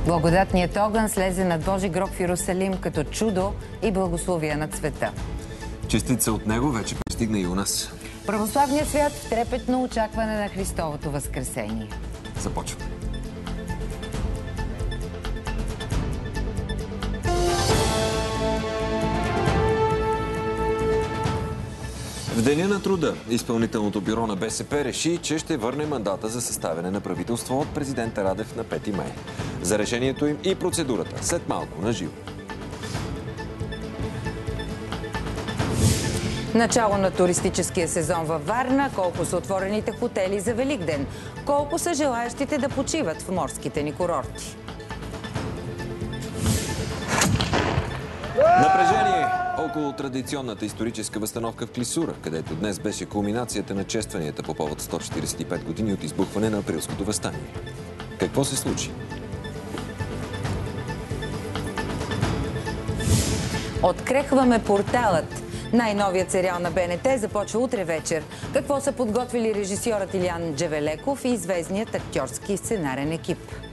Благодатният огън слезе над Божи гроб в Йерусалим като чудо и благословие на света. Частица от него вече пристигна и у нас. Православният свят в трепетно очакване на Христовото възкресение. Започваме. В Деня на труда изпълнителното бюро на БСП реши, че ще върне мандата за съставяне на правителство от президента Радев на 5 май. За решението им и процедурата след малко на живо. Начало на туристическия сезон във Варна. Колко са отворените хотели за Великден? Колко са желаящите да почиват в морските ни курорти? Напрежение около традиционната историческа възстановка в Клисура, където днес беше кулминацията на честванията по повод 145 години от избухване на априлското въстание. Какво се случи? Открехваме порталът. Най-новият сериал на БНТ започва утре вечер. Какво са подготвили режисьорът Илиян Джевелеков и известният актьорски сценарен екип?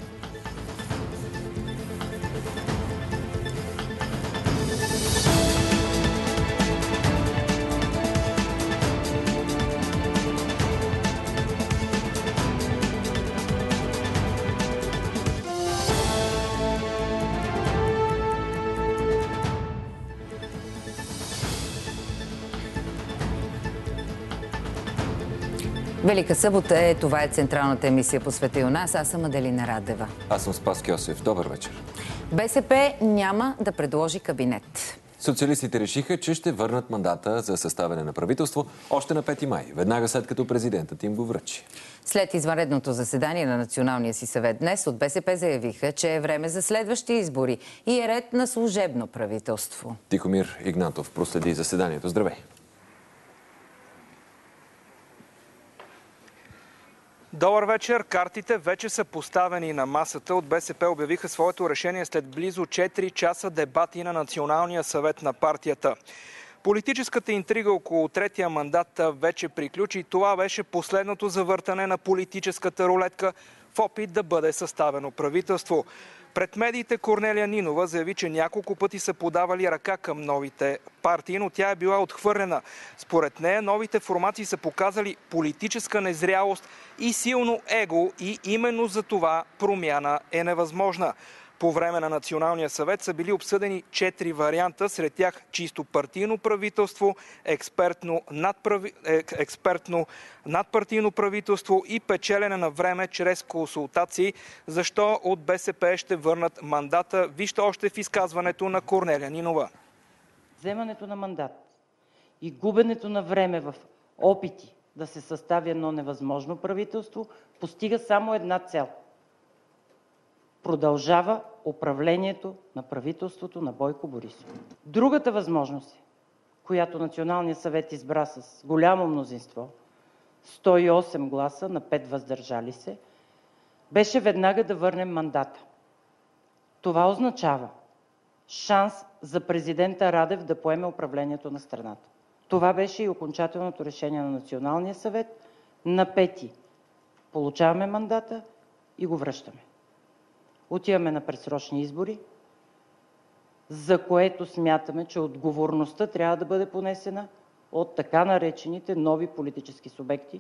Велика събота това е централната емисия по света и у нас. Аз съм Аделина Радева. Аз съм Спас Кьосев. Добър вечер. БСП няма да предложи кабинет. Социалистите решиха, че ще върнат мандата за съставяне на правителство още на 5 май, веднага след като президентът им го връчи. След извънредното заседание на Националния си съвет днес от БСП заявиха, че е време за следващи избори и е ред на служебно правителство. Тихомир Игнатов проследи заседанието. Здравей! Добър вечер. Картите вече са поставени на масата. От БСП обявиха своето решение след близо 4 часа дебати на Националния съвет на партията. Политическата интрига около третия мандат вече приключи. Това беше последното завъртане на политическата рулетка в опит да бъде съставено правителство. Пред медиите Корнелия Нинова заяви, че няколко пъти са подавали ръка към новите партии, но тя е била отхвърлена. Според нея новите формации са показали политическа незрялост и силно его и именно за това промяна е невъзможна. По време на Националния съвет са били обсъдени 4 варианта, сред тях чисто партийно правителство, експертно надпартийно правителство и печелене на време чрез консултации. Защо от БСП ще върнат мандата? Вижте още в изказването на Корнелия Нинова. Вземането на мандат и губенето на време в опити да се състави едно невъзможно правителство постига само една цел – продължава управлението на правителството на Бойко Борисов. Другата възможност, която Националният съвет избра с голямо мнозинство, 108 гласа на 5 въздържали се, беше веднага да върнем мандата. Това означава шанс за президента Радев да поеме управлението на страната. Това беше и окончателното решение на Националния съвет. На 5 получаваме мандата и го връщаме. Отиваме на предсрочни избори, за което смятаме, че отговорността трябва да бъде понесена от така наречените нови политически субекти.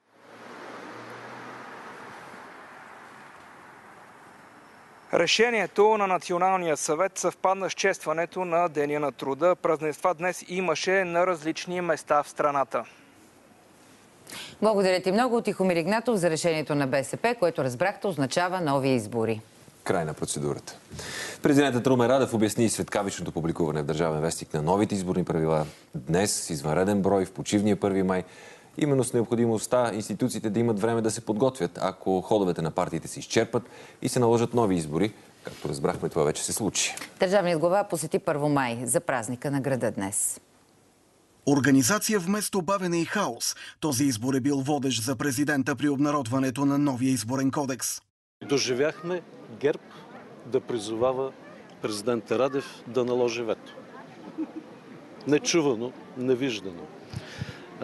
Решението на Националния съвет съвпадна с честването на Деня на труда. Празненства днес имаше на различни места в страната. Благодаря ти много, Тихомир Игнатов, за решението на БСП, което разбрахте означава нови избори. Край на процедурата. Президентът Румен Радев обясни светкавичното публикуване в Държавен вестник на новите изборни правила днес с извънреден брой в почивния 1 май. Именно с необходимостта институциите да имат време да се подготвят, ако ходовете на партиите се изчерпат и се наложат нови избори. Както разбрахме, това вече се случи. Държавният глава посети 1 май за празника на града днес. Организация вместо бавене и хаос. Този избор е бил водещ за президента при обнародването на новия изборен кодекс. Доживяхме ГЕРБ да призовава президента Радев да наложи вето. Нечувано, невиждано.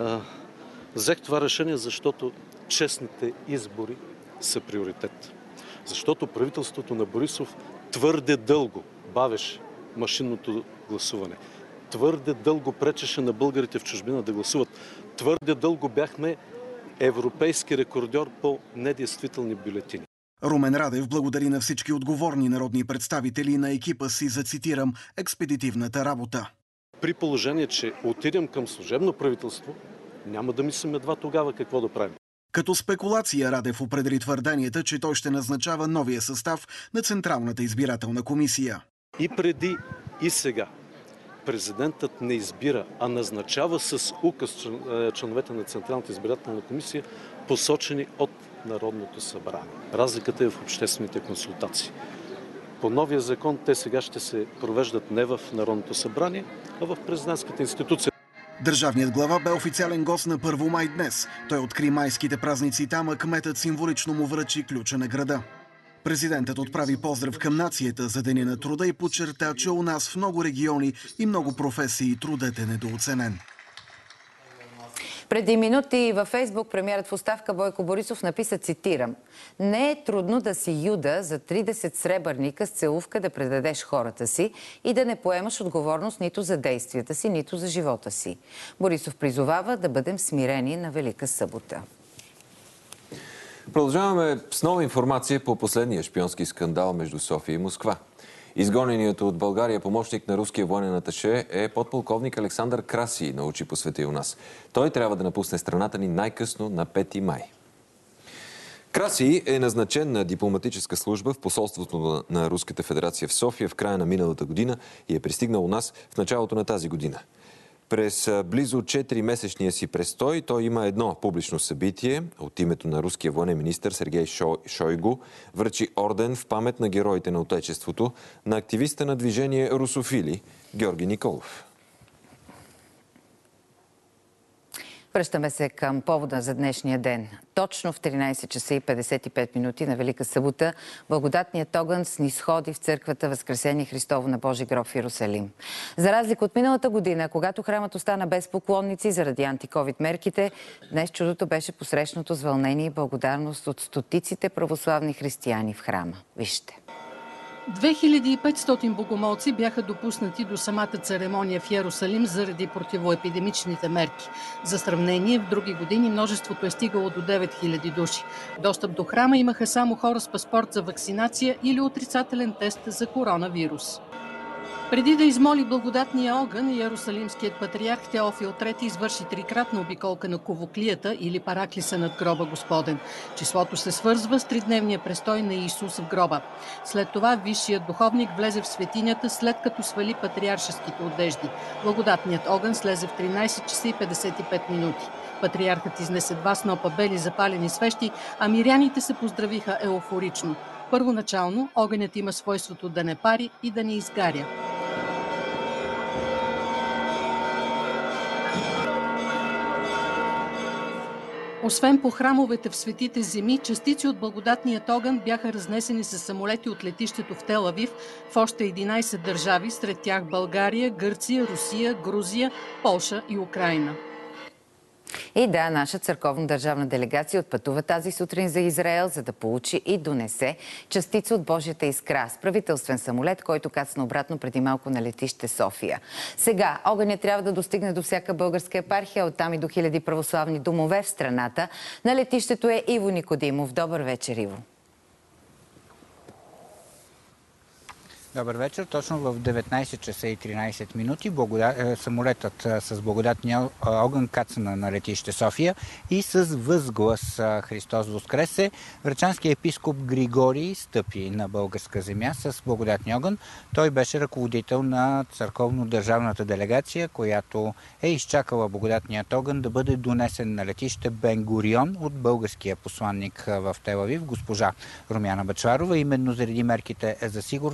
Взех това решение, защото честните избори са приоритет. Защото правителството на Борисов твърде дълго бавеше машинното гласуване. Твърде дълго пречеше на българите в чужбина да гласуват. Твърде дълго бяхме европейски рекордьор по недействителни бюлетини. Румен Радев благодари на всички отговорни народни представители на екипа си за, цитирам, експедитивната работа. При положение, че отидем към служебно правителство, няма да мислим едва тогава какво да правим. Като спекулация Радев определи твърденията, че той ще назначава новия състав на Централната избирателна комисия. И преди, и сега президентът не избира, а назначава с указ членовете на Централната избирателна комисия, посочени от Народното събрание. Разликата е в обществените консултации. По новия закон те сега ще се провеждат не в Народното събрание, а в президентската институция. Държавният глава бе официален гост на 1 май днес. Той откри майските празници там, а кметът символично му връчи ключа на града. Президентът отправи поздрав към нацията за Деня на труда и подчерта, че у нас в много региони и много професии трудът е недооценен. Преди минути във Фейсбук премиерът в оставка Бойко Борисов написа, цитирам: "Не е трудно да си Юда за 30 сребърника с целувка да предадеш хората си и да не поемаш отговорност нито за действията си, нито за живота си." Борисов призовава да бъдем смирени на Велика събота. Продължаваме с нова информация по последния шпионски скандал между София и Москва. Изгоненият от България помощник на руския военен аташе е подполковник Александър Красий, научи посвети у нас. Той трябва да напусне страната ни най-късно на 5 май. Красий е назначен на дипломатическа служба в посолството на Руската федерация в София в края на миналата година и е пристигнал у нас в началото на тази година. През близо 4-месечния си престой той има едно публично събитие. От името на руския военен министър Сергей Шойгу връчи орден в памет на героите на Отечеството на активиста на движение Русофили Георги Николов. Връщаме се към повода за днешния ден. Точно в 13 часа и 55 минути на Велика събота благодатният огън снисходи в църквата Възкресение Христово на Божи гроб в Йерусалим. За разлика от миналата година, когато храмът остана без поклонници заради антиковид мерките, днес чудото беше посрещнато с вълнение и благодарност от стотиците православни християни в храма. Вижте. 2500 богомолци бяха допуснати до самата церемония в Йерусалим заради противоепидемичните мерки. За сравнение, в други години множеството е стигало до 9000 души. Достъп до храма имаха само хора с паспорт за вакцинация или отрицателен тест за коронавирус. Преди да измоли благодатния огън, Йерусалимският патриарх Теофил III извърши трикратна обиколка на ковоклията или параклиса над гроба Господен. Числото се свързва с тридневния престой на Исус в гроба. След това висшият духовник влезе в светинята, след като свали патриаршеските одежди. Благодатният огън слезе в 13 часа и 55 минути. Патриархът изнесе 2 снопа бели запалени свещи, а миряните се поздравиха еуфорично. Първоначално огънят има свойството да не пари и да не изгаря. Освен по храмовете в Светите земи, частици от благодатният огън бяха разнесени с самолети от летището в Тел Авив в още 11 държави, сред тях България, Гърция, Русия, Грузия, Полша и Украйна. И да, наша църковно-държавна делегация отпътува тази сутрин за Израел, за да получи и донесе частица от Божията искра с правителствен самолет, който кацна обратно преди малко на летище София. Сега огънят трябва да достигне до всяка българска епархия, оттам и до хиляди православни домове в страната. На летището е Иво Никодимов. Добър вечер, Иво. Добър вечер. Точно в 19 часа и 13 минути самолетът с благодатния огън кацна на летище София и с възглас "Христос воскресе" врачанският епископ Григорий стъпи на българска земя с благодатния огън. Той беше ръководител на църковно-държавната делегация, която е изчакала благодатният огън да бъде донесен на летище Бен Гурион от българския посланник в Тел Авив, госпожа Румяна Бъчварова. Именно заради мерките за сигурност,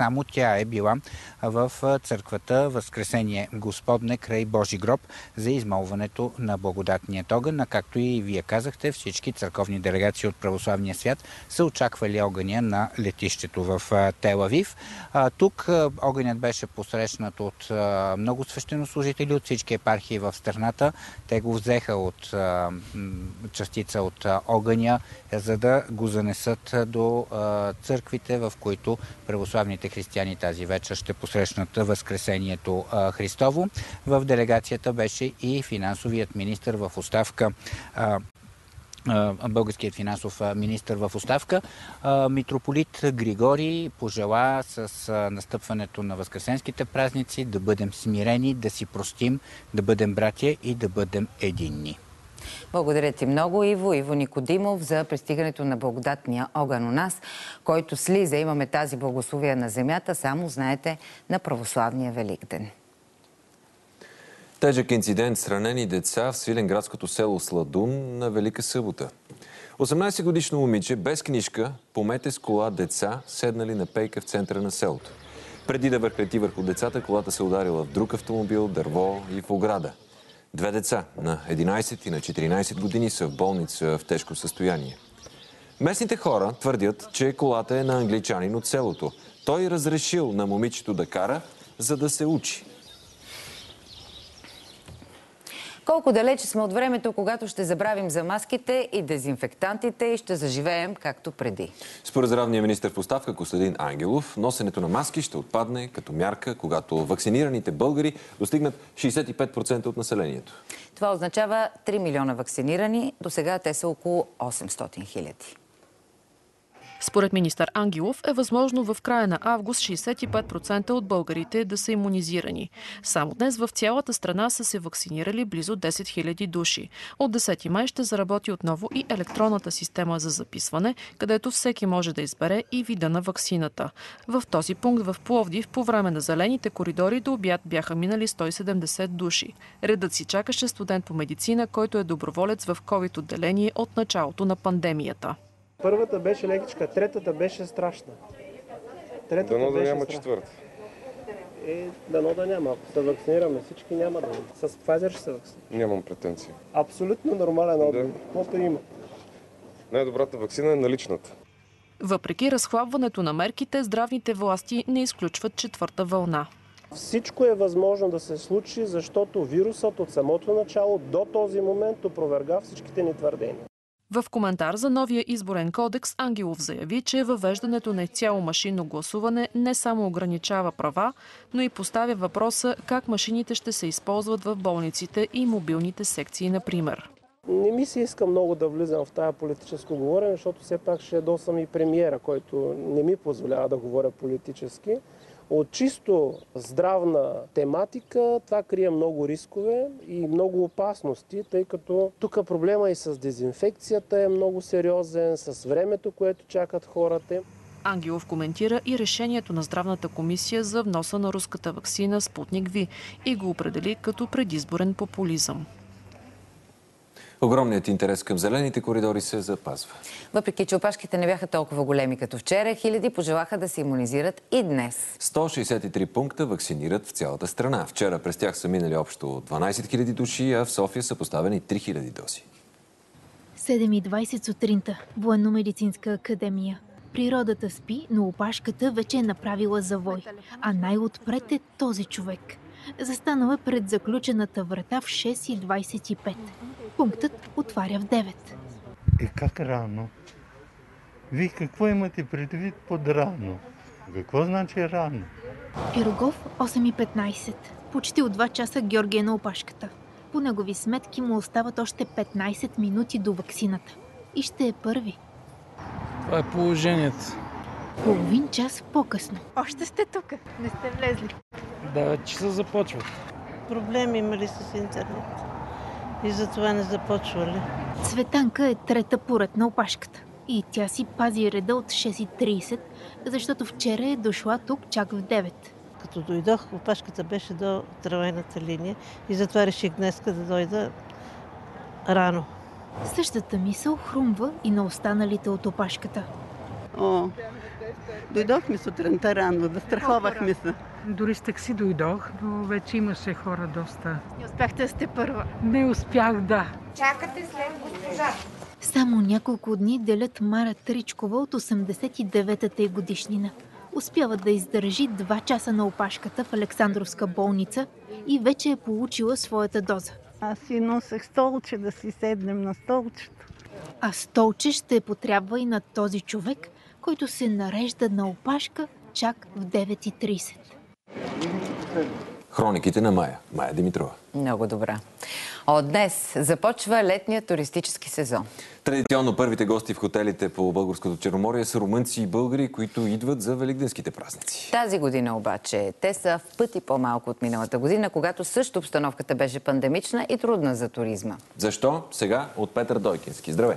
само тя е била в църквата Възкресение Господне край Божи гроб за измолването на благодатния огън, а както и вие казахте, всички църковни делегации от православния свят са очаквали огъня на летището в Тел Авив. Тук огънят беше посрещнат от много свещенослужители от всички епархии в страната. Те го взеха от частица от огъня, за да го занесат до църквите, в които православните християни тази вечер ще посрещнат Възкресението Христово. В делегацията беше и финансовият министър в оставка, българският финансов министър в оставка. Митрополит Григорий пожела с настъпването на възкресенските празници да бъдем смирени, да си простим, да бъдем братя и да бъдем единни. Благодаря ти много, Иво Никодимов, за пристигането на благодатния огън у нас, който слиза. Имаме тази благословия на земята, само знаете, на православния Великден. Тежък инцидент с ранени деца в свиленградското село Сладун на Велика събота. 18-годишно момиче без книжка помете с кола деца, седнали на пейка в центъра на селото. Преди да върхлети върху децата, колата се ударила в друг автомобил, дърво и в ограда. 2 деца на 11 и на 14 години са в болница в тежко състояние. Местните хора твърдят, че колата е на англичанин от селото. Той разрешил на момичето да кара, за да се учи. Колко далече сме от времето, когато ще забравим за маските и дезинфектантите и ще заживеем както преди. Според здравния министър в оставка Костадин Ангелов, носенето на маски ще отпадне като мярка, когато вакцинираните българи достигнат 65% от населението. Това означава 3 милиона вакцинирани. До сега те са около 800 хиляди. Според министър Ангелов е възможно в края на август 65% от българите да са имунизирани. Само днес в цялата страна са се вакцинирали близо 10 000 души. От 10 май ще заработи отново и електронната система за записване, където всеки може да избере и вида на ваксината. В този пункт в Пловдив по време на зелените коридори до обяд бяха минали 170 души. Редът си чакаше студент по медицина, който е доброволец в ковид отделение от началото на пандемията. Първата беше лекичка, третата беше страшна. Дано да няма четвърта. Дано да няма. Ако се вакцинираме всички, няма да има. С Pfizer ще се вакцинираме. Нямам претенции. Абсолютно нормален отговор. Каквото има. Най-добрата вакцина е наличната. Въпреки разхлабването на мерките, здравните власти не изключват четвърта вълна. Всичко е възможно да се случи, защото вирусът от самото начало до този момент опроверга всичките ни твърдения. В коментар за новия изборен кодекс Ангелов заяви, че въвеждането на изцяло машинно гласуване не само ограничава права, но и поставя въпроса как машините ще се използват в болниците и мобилните секции, например. Не ми се иска много да влизам в тая политическо говорене, защото все пак ще ядосам и премиера, който не ми позволява да говоря политически. От чисто здравна тематика това крие много рискове и много опасности, тъй като тук проблема и с дезинфекцията е много сериозен, с времето, което чакат хората. Ангелов коментира и решението на Здравната комисия за вноса на руската ваксина Спутник V и го определи като предизборен популизъм. Огромният интерес към зелените коридори се запазва. Въпреки че опашките не бяха толкова големи като вчера, хиляди пожелаха да се имунизират и днес. 163 пункта вакцинират в цялата страна. Вчера през тях са минали общо 12 000 души, а в София са поставени 3000 дози. 7:20 сутринта. Военно-медицинска академия. Природата спи, но опашката вече е направила завой. А най-отпред е този човек. Застанал е пред заключената врата в 6:25. Пунктът отваря в 9. Как рано? Вие какво имате предвид под рано? Какво значи рано? Пирогов 8:15. Почти от 2 часа Георги е на опашката. По негови сметки му остават още 15 минути до ваксината. И ще е първи. Това е положението. Половин час по-късно. Още сте тук. Не сте влезли. 9 часа започват. Проблеми има ли с интернет? И затова не започвали. Цветанка е трета поред на опашката. И тя си пази реда от 6:30, защото вчера е дошла тук чак в 9. Като дойдох, опашката беше до трамвайната линия и затова реших днес да дойда рано. Същата мисъл хрумва и на останалите от опашката. Дойдохме сутринта рано, застраховахме се. Дори с такси дойдох, но вече имаше хора доста. Не успяхте да сте първа? Не успях, да. Чакате след госпожа. Само няколко дни делят Мара Тричкова от 89-та й годишнина. Успява да издържи 2 часа на опашката в Александровска болница и вече е получила своята доза. Аз си носех столче да си седнем на столчето. А столче ще потрябва и на този човек, който се нарежда на опашка чак в 9:30. Хрониките на Майя Димитрова. Много добра. От днес започва летният туристически сезон. Традиционно първите гости в хотелите по Българското Черноморие са румънци и българи, които идват за великденските празници. Тази година обаче те са в пъти по-малко от миналата година, когато също обстановката беше пандемична и трудна за туризма. Защо? Сега от Петър Дойкински. Здравей!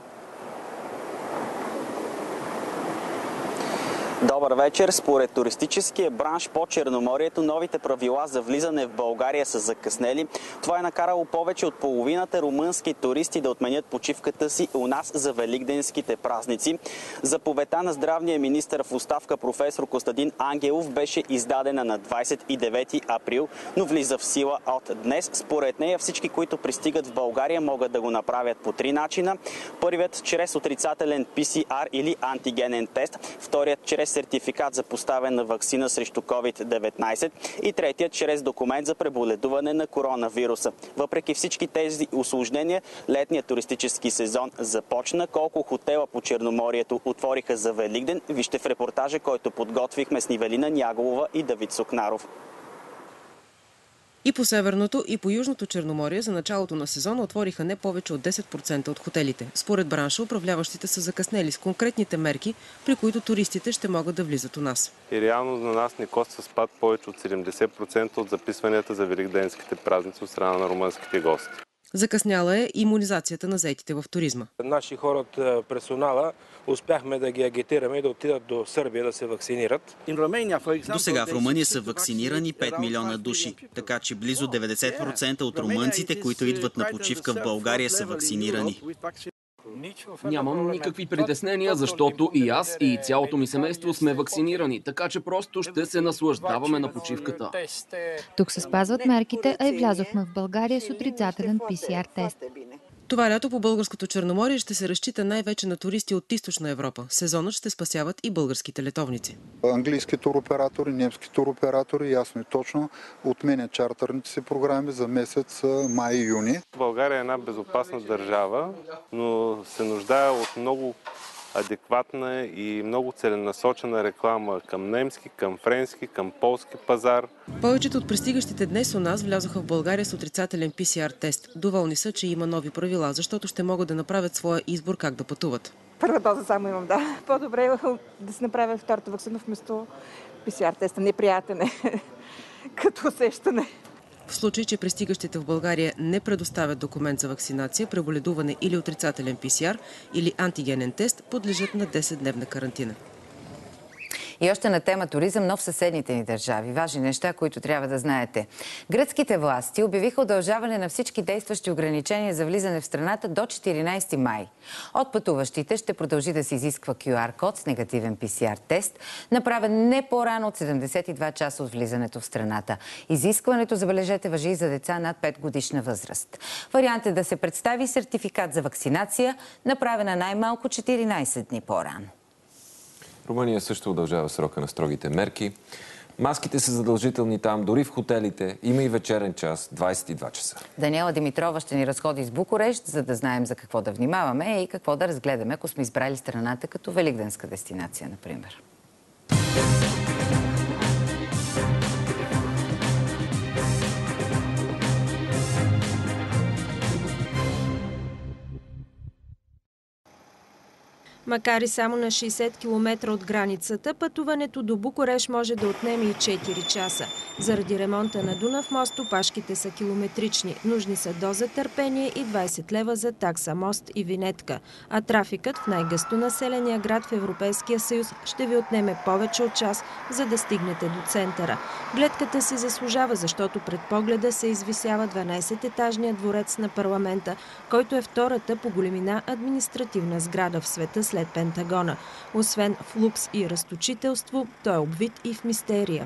Добър вечер. Според туристическия бранш по Черноморието, новите правила за влизане в България са закъснели. Това е накарало повече от половината румънски туристи да отменят почивката си у нас за великденските празници. Заповедта на здравния министър в оставка професор Костадин Ангелов беше издадена на 29 април, но влиза в сила от днес. Според нея всички, които пристигат в България, могат да го направят по 3 начина. Първият чрез отрицателен PCR или антигенен тест, вторият чрез сертификат за поставена ваксина срещу COVID-19 и третият чрез документ за преболедуване на коронавируса. Въпреки всички тези усложнения, летният туристически сезон започна. Колко хотела по Черноморието отвориха за Великден, вижте в репортажа, който подготвихме с Нивелина Няголова и Давид Сукнаров. И по Северното, и по Южното Черноморие за началото на сезона отвориха не повече от 10% от хотелите. Според бранша, управляващите са закъснели с конкретните мерки, при които туристите ще могат да влизат у нас. И реално на нас ни коства спад повече от 70% от записванията за великденските празници от страна на румънските гости. Закъсняла е имунизацията на заетите в туризма. Наши хора от персонала успяхме да ги агитираме и да отидат до Сърбия да се вакцинират. До сега в Румъния са вакцинирани 5 милиона души, така че близо 90% от румънците, които идват на почивка в България, са вакцинирани. Нямам никакви притеснения, защото и аз, и цялото ми семейство сме вакцинирани, така че просто ще се наслаждаваме на почивката. Тук се спазват мерките, а и влязохме в България с отрицателен PCR тест. Това лято по Българското Черноморие ще се разчита най-вече на туристи от Източна Европа. Сезонът ще спасяват и българските летовници. Английски туроператори, немски туроператори, ясно и точно, отменят чартърните си програми за месец май и юни. България е една безопасна държава, но се нуждае от много адекватна и много целенасочена реклама към немски, към френски, към полски пазар. Повечето от пристигащите днес у нас влязоха в България с отрицателен PCR тест. Доволни са, че има нови правила, защото ще могат да направят своя избор как да пътуват. Първа доза само имам, да. По-добре е да си направя втората ваксина вместо PCR теста. Неприятен е като усещане. В случай, че пристигащите в България не предоставят документ за вакцинация, преболедуване или отрицателен PCR или антигенен тест, подлежат на 10-дневна карантина. И още на тема туризъм, но в съседните ни държави. Важни неща, които трябва да знаете. Гръцките власти обявиха удължаване на всички действащи ограничения за влизане в страната до 14 май. От пътуващите ще продължи да се изисква QR-код с негативен PCR тест, направен не по-рано от 72 часа от влизането в страната. Изискването, забележете, важи и за деца над 5 годишна възраст. Вариант е да се представи сертификат за вакцинация, направена най-малко 14 дни по-рано. Румъния също удължава срока на строгите мерки. Маските са задължителни там, дори в хотелите. Има и вечерен час, 22 часа. Даниела Димитрова ще ни разходи с Букурещ, за да знаем за какво да внимаваме и какво да разгледаме, ако сме избрали страната като великденска дестинация, например. Макар и само на 60 км от границата, пътуването до Букурещ може да отнеме и 4 часа. Заради ремонта на Дунав мост опашките са километрични. Нужни са доза търпение и 20 лева за такса мост и винетка. А трафикът в най-гъсто населения град в Европейския съюз ще ви отнеме повече от час, за да стигнете до центъра. Гледката си заслужава, защото пред погледа се извисява 12-етажният дворец на парламента, който е втората по големина административна сграда в света след Пентагона. Освен в лукс и разточителство, той е обвит и в мистерия.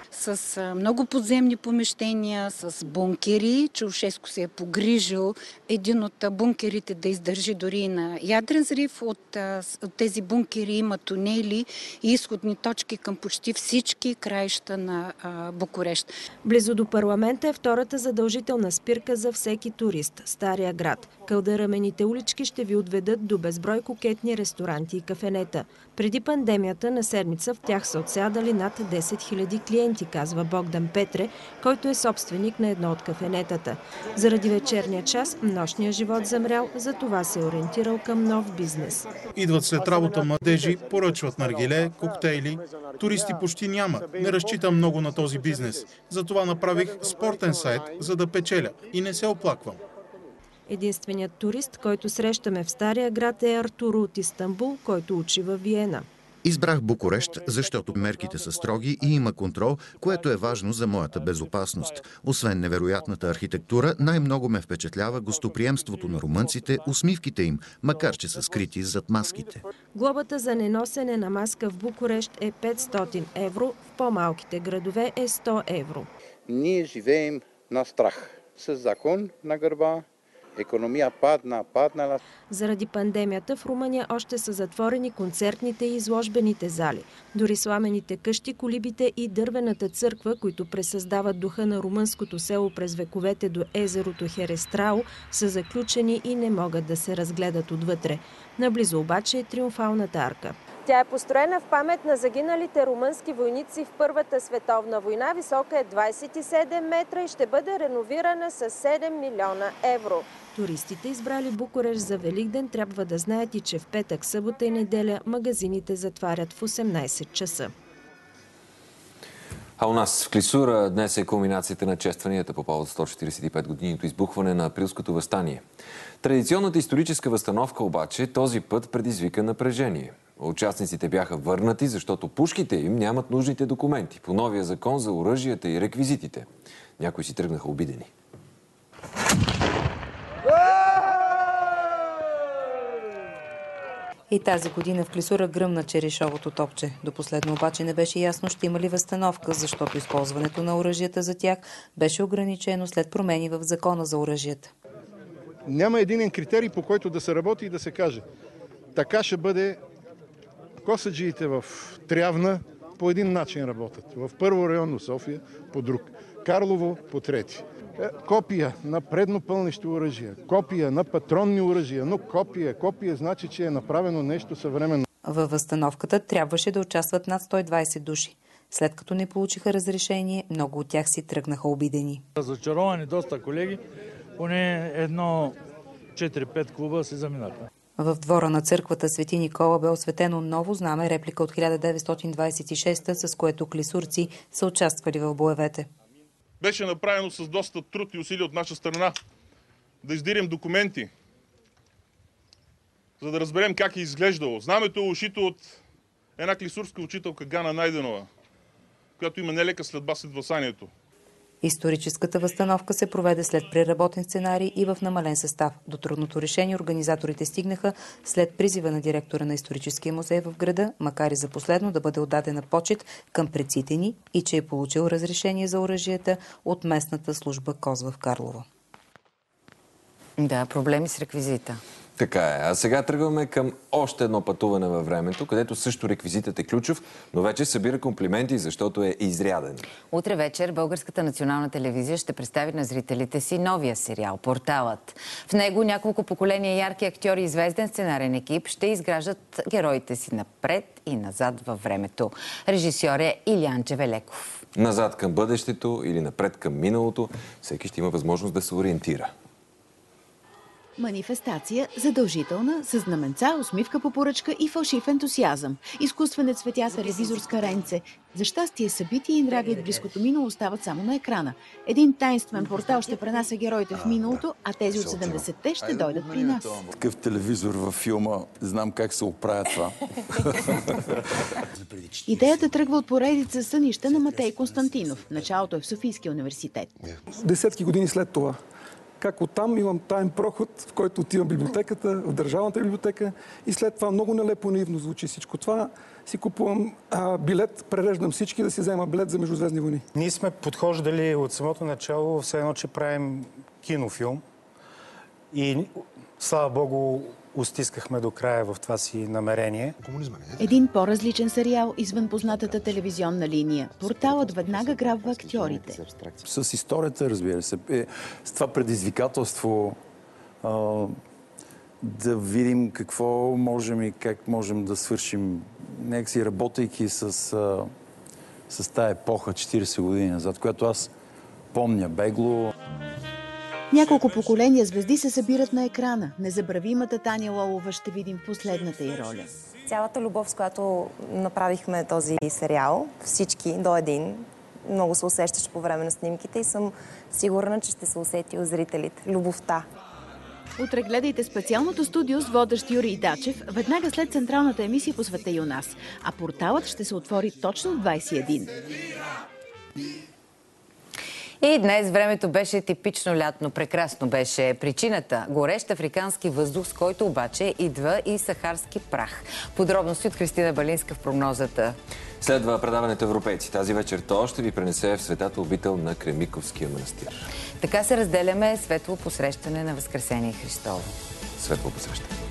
С много подземни помещения, с бункери. Чаушеско се е погрижил един от бункерите да издържи дори и на ядрен взрив. От тези бункери има тунели и изходни точки към почти всички краища на Букурещ. Близо до парламента е втората задължителна спирка за всеки турист – Стария град. Кълдарамените улички ще ви отведат до безброй кокетни ресторанти и кафенета. Преди пандемията на седмица в тях са отсядали над 10 000 клиенти, казва Богдан Петре, който е собственик на едно от кафенетата. Заради вечерния час, нощния живот замрял, затова се е ориентирал към нов бизнес. Идват след работа младежи, поръчват наргиле, коктейли. Туристи почти няма. Не разчитам много на този бизнес. Затова направих спортен сайт, за да печеля. И не се оплаквам. Единственият турист, който срещаме в Стария град, е Артуро от Истанбул, който учи във Виена. Избрах Букурещ, защото мерките са строги и има контрол, което е важно за моята безопасност. Освен невероятната архитектура, най-много ме впечатлява гостоприемството на румънците, усмивките им, макар че са скрити зад маските. Глобата за неносене на маска в Букурещ е 500 евро, в по-малките градове е 100 евро. Ние живеем на страх, с закон на гърба. Економия паднала. Заради пандемията в Румъния още са затворени концертните и изложбените зали. Дори сламените къщи, колибите и дървената църква, които пресъздават духа на румънското село през вековете до езерото Херестрау, са заключени и не могат да се разгледат отвътре. Наблизо обаче е Триумфалната арка. Тя е построена в памет на загиналите румънски войници в Първата световна война. Висока е 27 метра и ще бъде реновирана с 7 милиона евро. Туристите, избрали Букурещ за Великден, трябва да знаят и че в петък, събота и неделя магазините затварят в 18 часа. А у нас в Клисура днес е кулминацията на честванията по повод 145 годиното избухване на Априлското въстание. Традиционната историческа възстановка обаче този път предизвика напрежение. Участниците бяха върнати, защото пушките им нямат нужните документи по новия закон за оръжията и реквизитите. Някои си тръгнаха обидени. И тази година в Клисура гръмна черешовото топче. До последно обаче не беше ясно ще има ли възстановка, защото използването на оръжията за тях беше ограничено след промени в закона за оръжията. Няма единен критерий, по който да се работи и да се каже. Така ще бъде. Косаджиите в Трявна по един начин работят. В първо районно София по друг. Карлово по трети. Копия на преднопълнещи оръжия, копия на патронни оръжия, но копия значи, че е направено нещо съвременно. Във възстановката трябваше да участват над 120 души. След като не получиха разрешение, много от тях си тръгнаха обидени. Разочаровани доста колеги, поне 4-5 клуба се заминаха. В двора на църквата Свети Никола бе осветено ново знаме, реплика от 1926, с което клисурци са участвали в боевете. Беше направено с доста труд и усилия от наша страна да издирим документи, за да разберем как е изглеждало. Знамето е ушито от една клисурска учителка Гана Найденова, която има нелека следба след въсанието. Историческата възстановка се проведе след преработен сценарий и в намален състав. До трудното решение организаторите стигнаха след призива на директора на историческия музей в града, макар и за последно да бъде отдадена почет към предците ни и че е получил разрешение за оръжията от местната служба КОС в Карлово. Да, проблеми с реквизита. Така е. А сега тръгваме към още едно пътуване във времето, където също реквизитът е ключов, но вече събира комплименти, защото е изряден. Утре вечер Българската национална телевизия ще представи на зрителите си новия сериал «Порталът». В него няколко поколения ярки актьори и звезден сценарен екип ще изграждат героите си напред и назад във времето. Режисьор е Илиян Джевелеков. Назад към бъдещето или напред към миналото, всеки ще има възможност да се ориентира. Манифестация задължителна, с знаменца, усмивка по поръчка и фалшив ентусиазъм. Изкуственият цветя са ревизорска ренце. За щастие събития и нряга от близкото минало остават само на екрана. Един таинствен портал ще пренася героите в миналото, а тези от 70-те ще дойдат при нас. Такъв телевизор във филма, знам как се оправя това. Идеята тръгва от поредица сънища на Матей Константинов. Началото е в Софийския университет. Десетки години след това как оттам имам таен проход, в който отивам в библиотеката, в Държавната библиотека и след това много нелепо наивно звучи всичко това. Си купувам билет, пререждам всички да си взема билет за Междузвездни войни. Ние сме подхождали от самото начало, все едно, че правим кинофилм и слава Богу, устискахме до края в това си намерение. Един по-различен сериал извън познатата телевизионна линия. Порталът веднага грабва актьорите. С историята, разбира се. С това предизвикателство да видим какво можем и как можем да свършим, някакси работейки с тая епоха 40 години назад, която аз помня бегло. Няколко поколения звезди се събират на екрана. Незабравимата Таня Лолова ще видим в последната й роля. Цялата любов, с която направихме този сериал, всички до един, много се усещаше по време на снимките и съм сигурна, че ще се усети от зрителите. Любовта. Утре гледайте специалното студио с водещ Юрий Дачев, веднага след централната емисия по Света и у нас. А порталът ще се отвори точно в 21. И днес времето беше типично лятно. Прекрасно беше причината. Горещ африкански въздух, с който обаче идва и сахарски прах. Подробности от Христина Балинска в прогнозата. Следва предаването Европейци. Тази вечер то ще ви пренесе в светата обител на Кремиковския манастир. Така се разделяме светло посрещане на Възкресение Христово. Светло посрещане.